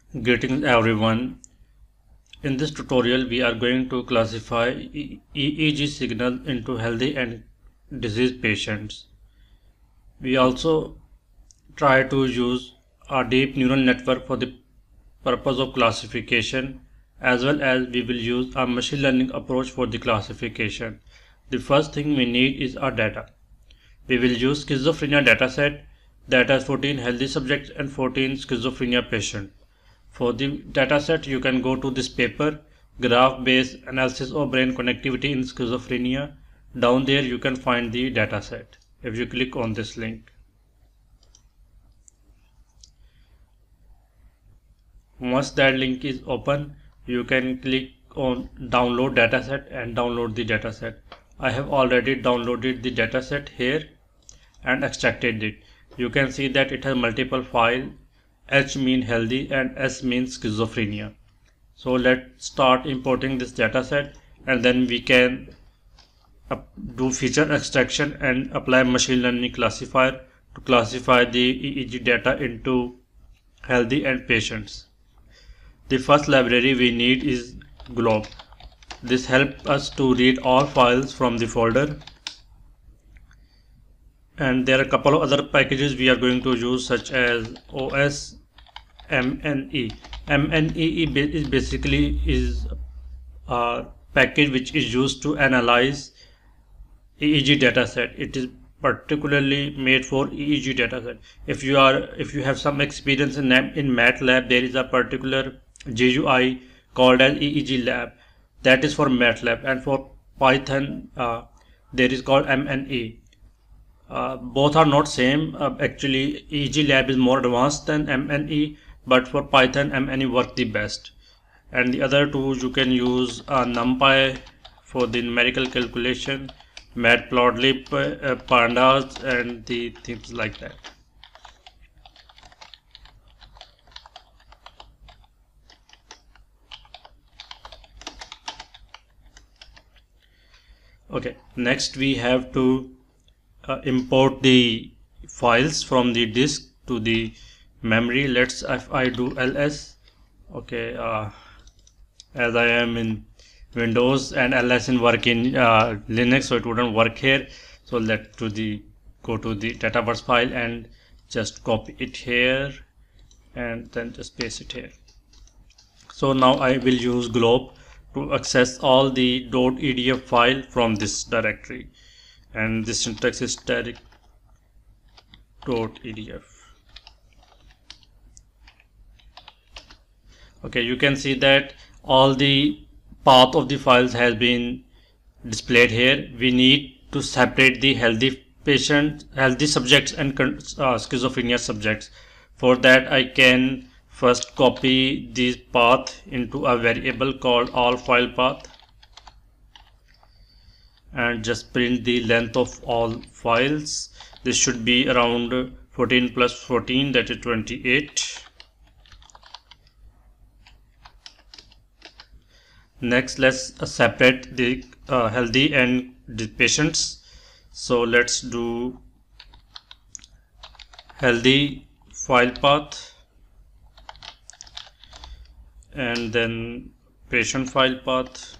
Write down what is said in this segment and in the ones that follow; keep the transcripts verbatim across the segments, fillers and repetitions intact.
Greetings everyone. In this tutorial we are going to classify E E G signal into healthy and diseased patients. We also try to use a deep neural network for the purpose of classification, as well as we will use a machine learning approach for the classification. The first thing we need is our data. We will use schizophrenia dataset that has fourteen healthy subjects and fourteen schizophrenia patients. For the dataset, you can go to this paper, Graph-Based Analysis of Brain Connectivity in Schizophrenia. Down there you can find the dataset if you click on this link. Once that link is open, you can click on download dataset and download the dataset. I have already downloaded the dataset here and extracted it. You can see that it has multiple files. H means healthy and S means schizophrenia. So let's start importing this dataset, and then we can do feature extraction and apply machine learning classifier to classify the E E G data into healthy and patients. The first library we need is Glob. This helps us to read all files from the folder, and there are a couple of other packages we are going to use, such as O S M N E. M N E is basically is a package which is used to analyze E E G dataset. It is particularly made for E E G dataset. If you are if you have some experience in in MATLAB, there is a particular G U I called as E E G lab. That is for MATLAB, and for Python uh, there is called M N E. Uh, both are not same. Uh, actually, E E G lab is more advanced than M N E, but for Python M N E work the best. And the other two you can use uh, NumPy for the numerical calculation, Matplotlib, uh, pandas, and the things like that. Okay, next we have to uh, import the files from the disk to the memory. Let's if I do ls. Okay, uh, as I am in Windows and ls in work in uh, Linux, so it wouldn't work here. So let to the go to the Dataverse file and just copy it here and then just paste it here. So now I will use Glob to access all the .edf file from this directory, and this syntax is static .edf. Okay, you can see that all the path of the files has been displayed here. We need to separate the healthy patient, healthy subjects and uh, schizophrenia subjects. For that, I can first copy this path into a variable called all file path and just print the length of all files. This should be around fourteen plus fourteen, that is twenty-eight. Next, let's uh, separate the uh, healthy and the patients. So let's do healthy file path and then patient file path.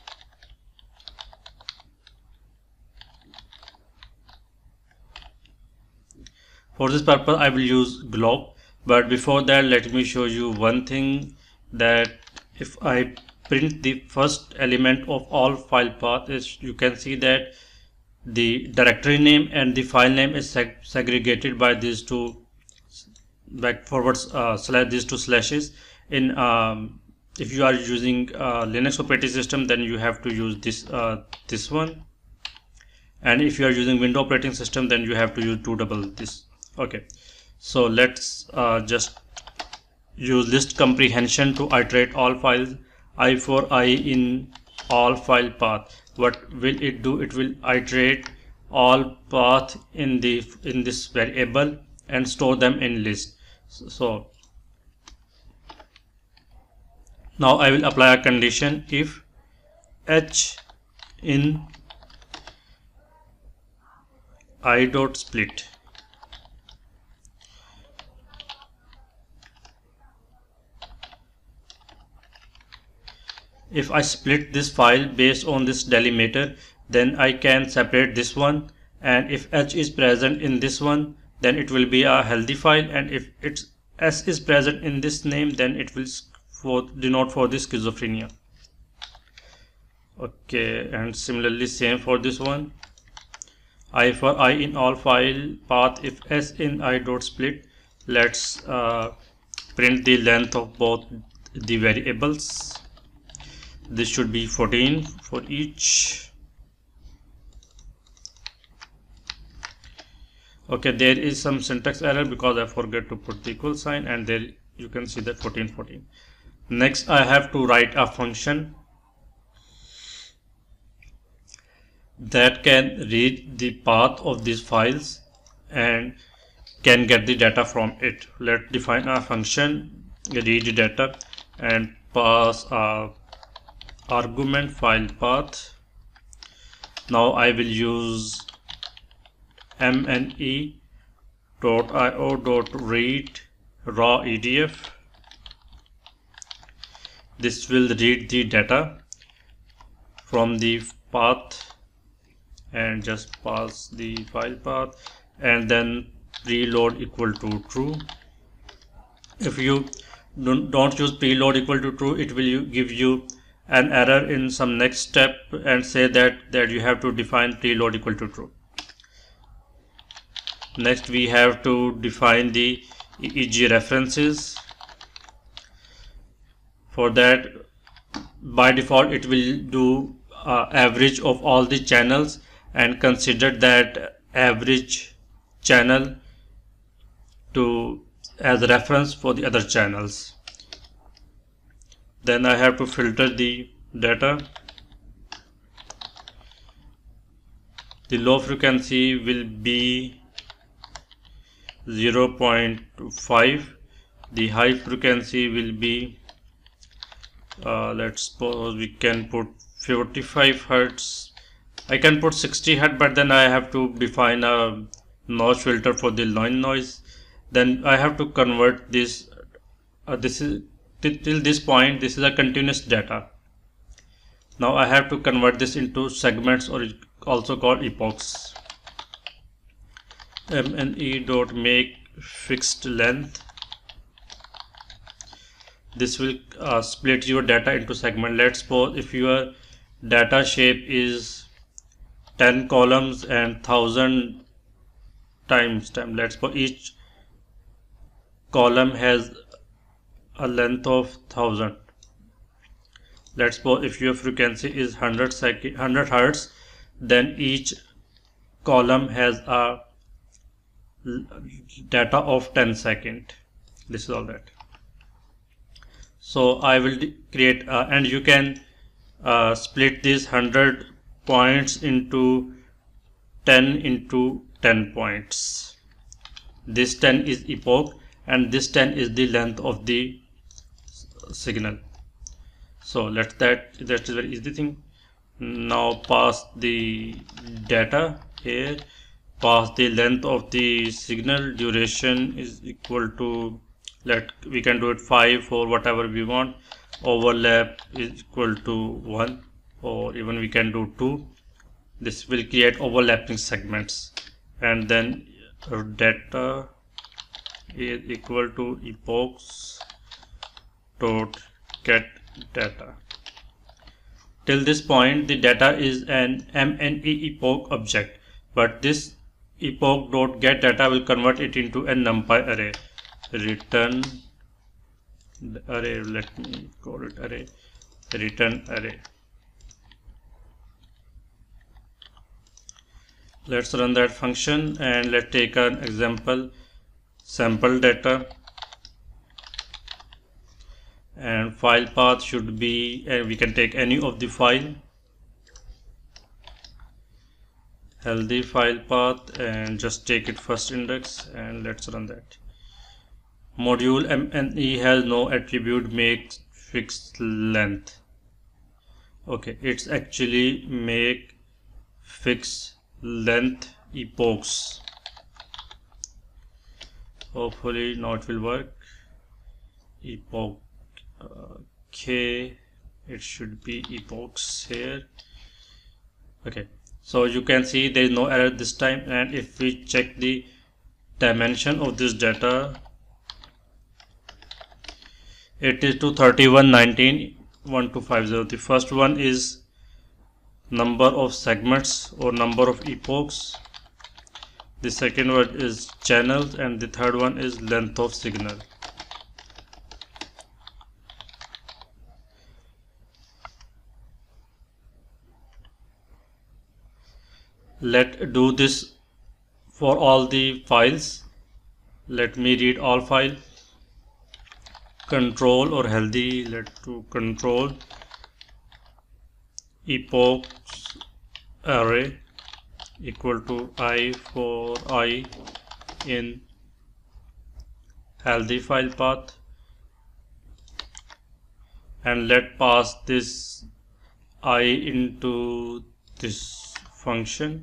For this purpose I will use Glob, but before that let me show you one thing, that if I print the first element of all file path, is you can see that the directory name and the file name is seg segregated by these two back forwards uh, slash these two slashes. In um, if you are using uh, Linux operating system, then you have to use this uh, this one, and if you are using Windows operating system, then you have to use two double this. Okay, so let's uh, just use list comprehension to iterate all files. I for I in all file path. What will it do? It will iterate all path in the in this variable and store them in list. So now I will apply a condition. If h in I dot split if I split this file based on this delimiter, then I can separate this one, and if H is present in this one, then it will be a healthy file, and if it's S is present in this name, then it will for denote for this schizophrenia. Okay, and similarly same for this one. I for I in all file path, if S in I dot split, let's uh, print the length of both the variables. This should be fourteen for each. Okay, there is some syntax error because I forgot to put the equal sign, and there you can see that fourteen fourteen. Next, I have to write a function that can read the path of these files and can get the data from it. Let's define a function read data and pass a argument file path. Now I will use mne dot io dot read raw edf. This will read the data from the path and just pass the file path, and then preload equal to true. If you don't, don't use preload equal to true, it will give you an error in some next step and say that that you have to define preload equal to true. Next, we have to define the E E G references. For that, by default, it will do uh, average of all the channels and consider that average channel to as a reference for the other channels. Then I have to filter the data. The low frequency will be zero point five. The high frequency will be uh, let's suppose we can put forty-five hertz. I can put sixty hertz, but then I have to define a notch filter for the line noise. Then I have to convert this. Uh, this is till this point. This is a continuous data. Now I have to convert this into segments, or also called epochs. mne dot make fixed length. This will uh, split your data into segment. Let's suppose if your data shape is ten columns and one thousand times time. Let's suppose each column has a length of one thousand. Let's suppose if your frequency is one hundred second, one hundred hertz, then each column has a data of ten second. This is all that. So I will create uh, and you can uh, split these one hundred points into ten into ten points. This ten is epoch and this ten is the length of the signal. So let that that is very easy thing. Now pass the data here, pass the length of the signal. Duration is equal to, let we can do it five or whatever we want. Overlap is equal to one, or even we can do two. This will create overlapping segments, and then data is equal to epochs dot get data. Till this point the data is an mne epoch object, but this epoch dot get data will convert it into a numpy array. Return array, let me call it array, return array. Let's run that function and let's take an example sample data, and file path should be, and we can take any of the file, healthy file path, and just take it first index, and let's run that. Module mne has no attribute make fixed length. Okay, it's actually make fixed length epochs. Hopefully now it will work. Epoch. Okay, it should be epochs here. Okay, so you can see there is no error this time, and if we check the dimension of this data, it is two thirty-one, nineteen, one two five zero. The first one is number of segments or number of epochs, the second one is channels, and the third one is length of signal. Let's do this for all the files. Let me read all file. Control or healthy, let to control epochs array equal to I for I in healthy file path, and let pass this I into this function.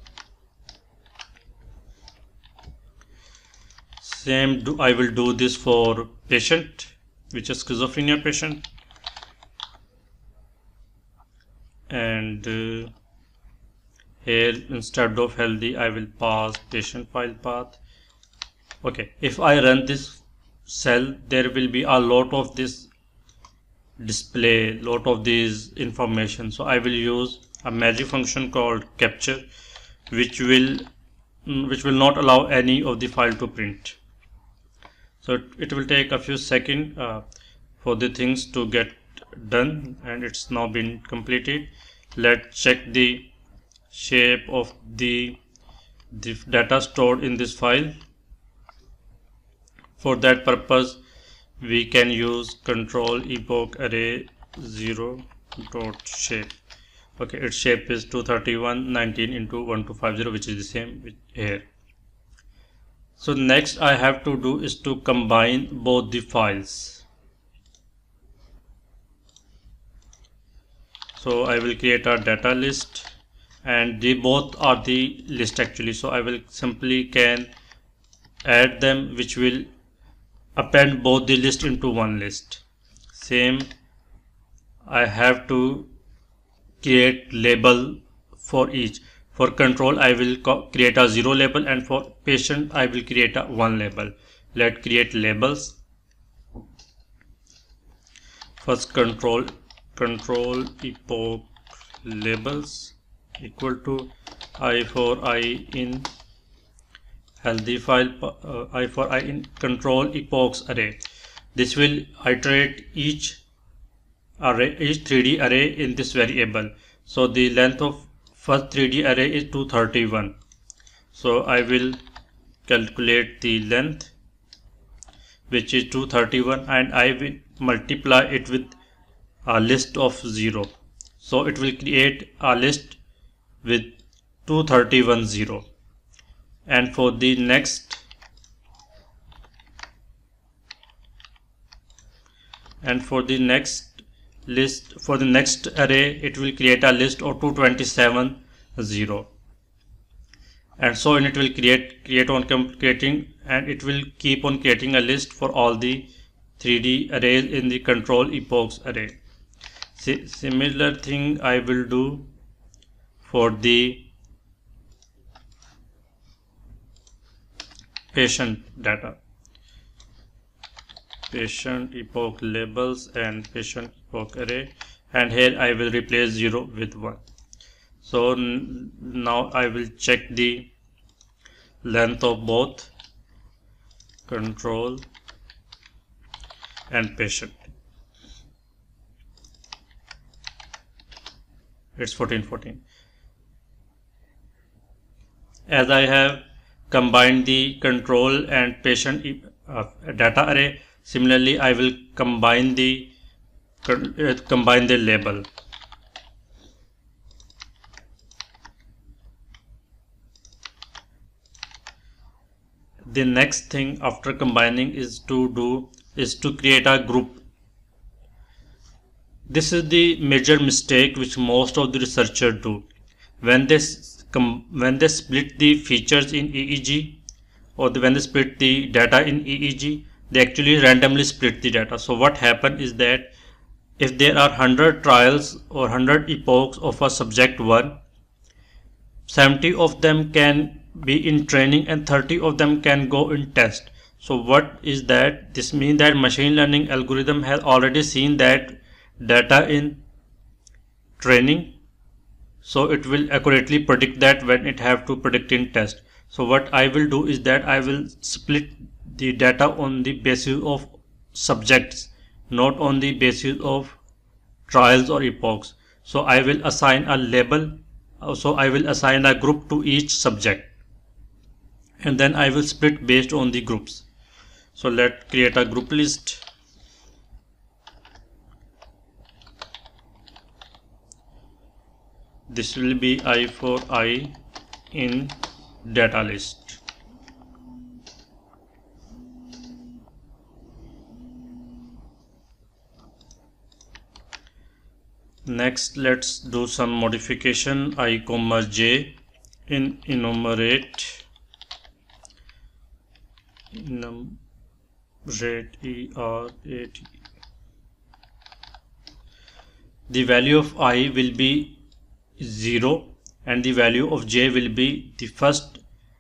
Same do I will do this for patient, which is schizophrenia patient, and uh, here instead of healthy I will pass patient file path. Okay, if I run this cell, there will be a lot of this display, lot of these information, so I will use a magic function called capture, which will which will not allow any of the file to print. So it will take a few seconds uh, for the things to get done, and it's now been completed. Let's check the shape of the, the data stored in this file. For that purpose, we can use control epoch array zero dot shape. Okay, its shape is two thirty-one, nineteen into one two five zero, which is the same with here. So next I have to do is to combine both the files. So I will create a data list, and they both are the list actually, so I will simply can add them, which will append both the list into one list. Same, I have to create label for each. For control I will create a zero label, and for patient I will create a one label. Let's create labels. First control control epoch labels equal to I for I in healthy file uh, I for I in control epochs array. This will iterate each array, each three D array in this variable. So the length of first three D array is two thirty-one. So I will calculate the length, which is two thirty-one, and I will multiply it with a list of zero. So it will create a list with two thirty-one zero. And for the next and for the next list for the next array it will create a list of two twenty-seven zero, and so on it will create create on creating and it will keep on creating a list for all the three D arrays in the control epochs array. Si similar thing I will do for the patient data, patient epoch labels and patient epoch array, and here I will replace zero with one. So now I will check the length of both control and patient. It's fourteen fourteen. As I have combined the control and patient uh, data array, similarly I will combine the uh, combine the label. The next thing after combining is to do is to create a group. This is the major mistake which most of the researchers do. When they when they split the features in E E G, or the, when they split the data in E E G, they actually randomly split the data. So what happened is that if there are one hundred trials or one hundred epochs of a subject one, seventy of them can be in training and thirty of them can go in test. So what is that? This means that machine learning algorithm has already seen that data in training, so it will accurately predict that when it have to predict in test. So what I will do is that I will split the data on the basis of subjects, not on the basis of trials or epochs. So I will assign a label, so I will assign a group to each subject, and then I will split based on the groups. So let's create a group list. This will be I for I in data list. Next, let's do some modification. I comma j in enumerate enumerate e r a t. The value of I will be zero and the value of j will be the first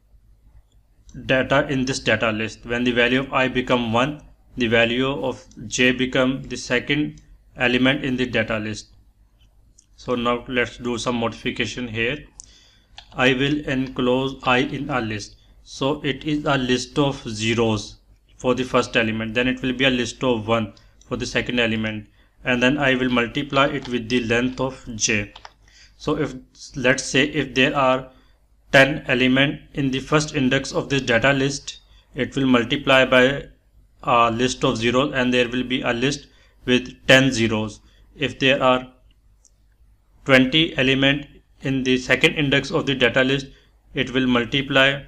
data in this data list. When the value of I become one, the value of j become the second element in the data list. So now let's do some modification here. I will enclose I in a list. So it is a list of zeros for the first element, then it will be a list of one for the second element, and then I will multiply it with the length of j. So if, let's say, if there are ten elements in the first index of this data list, it will multiply by a list of zeros and there will be a list with ten zeros. If there are twenty elements in the second index of the data list, it will multiply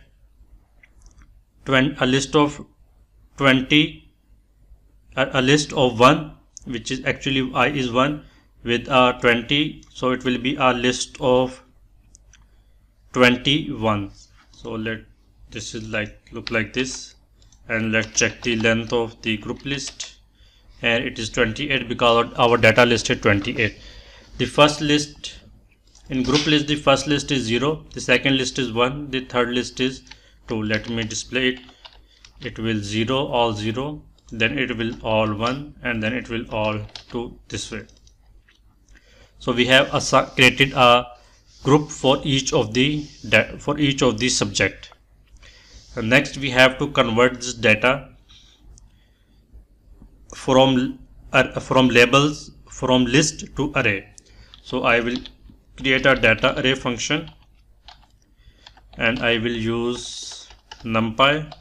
a list of twenty, a list of one, which is actually I is one, with a twenty, so it will be a list of twenty-one. So let this is like look like this, and let's check the length of the group list, and it is twenty-eight because our data list is twenty-eight. The first list in group list, the first list is zero, the second list is one, the third list is two. Let me display it. It will zero, all zero, then it will all one, and then it will all two, this way. So we have a, created a group for each of the for each of the subject. And next we have to convert this data from uh, from labels from list to array. So I will create a data array function, and I will use numpy,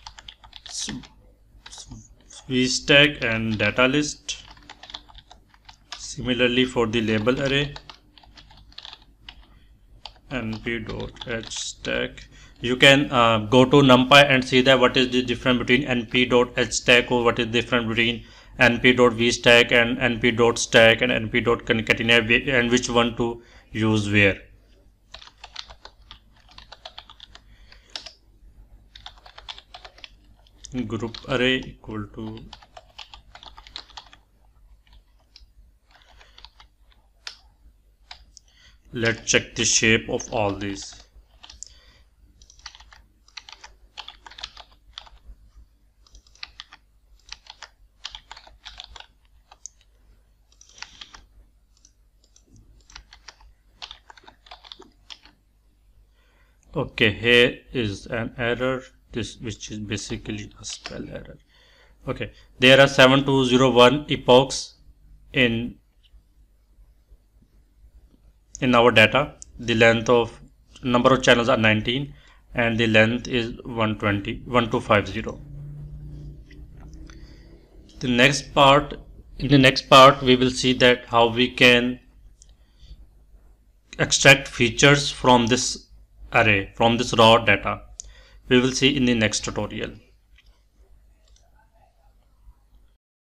vstack and data list. Similarly for the label array, np.hstack. You can uh, go to numpy and see that what is the difference between np.hstack or what is the difference between np.vstack and np.stack and np.concatenate, and which one to use where. Group array equal to let's check the shape of all these. Okay, here is an error, this which is basically a spell error. Okay, there are seven two zero one epochs in in our data. The length of number of channels are nineteen and the length is one twenty, one two five zero. The next part, in the next part we will see that how we can extract features from this array, from this raw data. We will see in the next tutorial.